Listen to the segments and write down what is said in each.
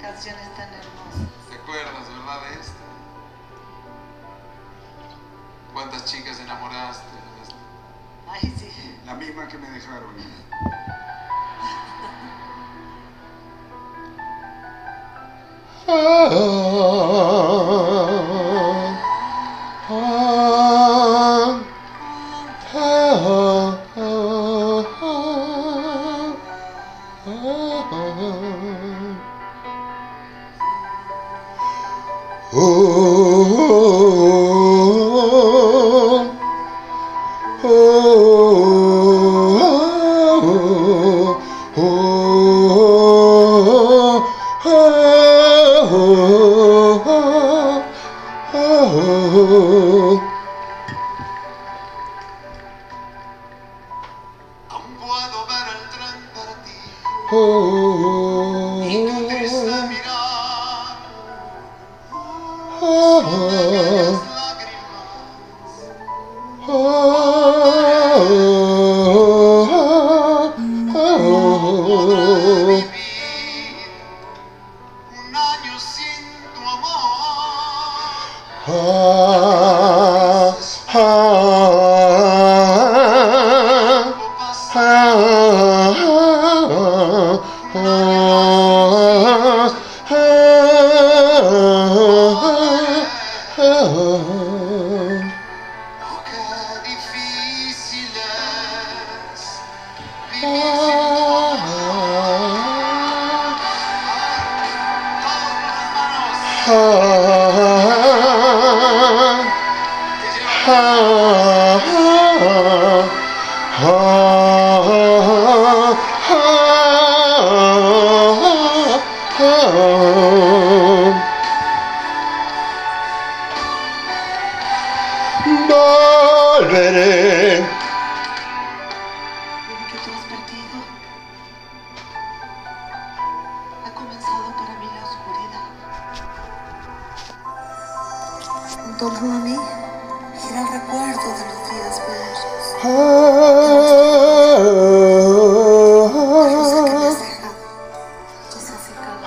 canciones tan hermosas. ¿Te acuerdas, verdad, de esta? ¿Cuántas chicas enamoraste? Ay, sí. La misma que me dejaron. Aún puedo ver el tren partir y tu triste mirar esconde aquellas lágrimas podré vivir un año sin tu amor. Qué difícil es vivir sin tu amor. Todos Volveré. Desde que tú has partido, ha comenzado para mí la oscuridad. En torno a mí gira el recuerdo de los días bellos. La rosa que me has dejado ya se ha secado.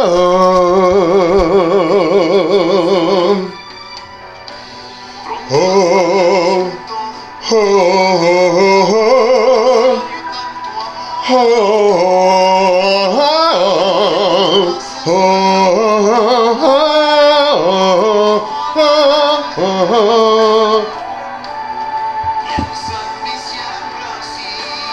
piensa en mí siempre así.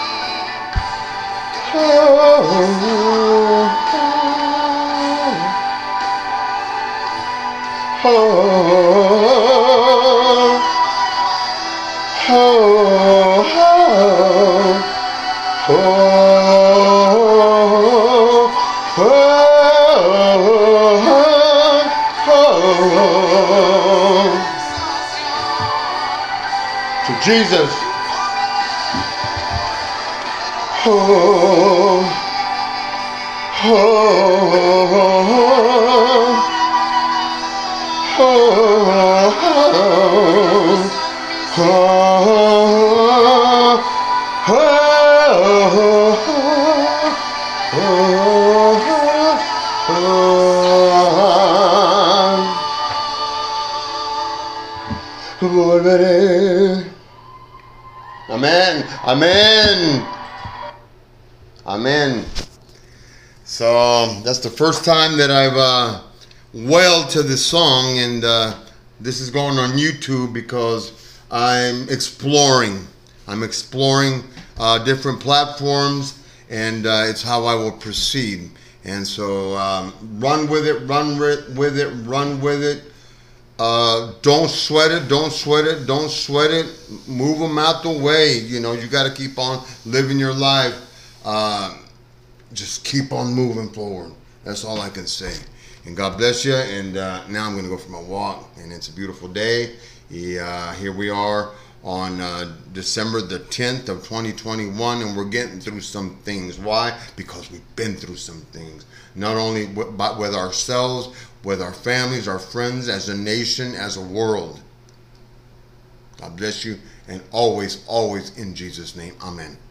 To Jesus. Volveré. Amen. Amen. Amen. So that's the first time that I've wailed to this song, and this is going on YouTube because I'm exploring. I'm exploring different platforms, and it's how I will proceed. And so run with it, run with it, run with it. Don't sweat it, don't sweat it, don't sweat it. Move them out the way. You know, you got to keep on living your life. Just keep on moving forward. That's all I can say. And God bless you. And now I'm going to go for my walk. And it's a beautiful day. Here we are on December the 10th of 2021. And we're getting through some things. Why? Because we've been through some things. Not only but with ourselves, with our families, our friends, as a nation, as a world. God bless you. And always, always in Jesus' name. Amen.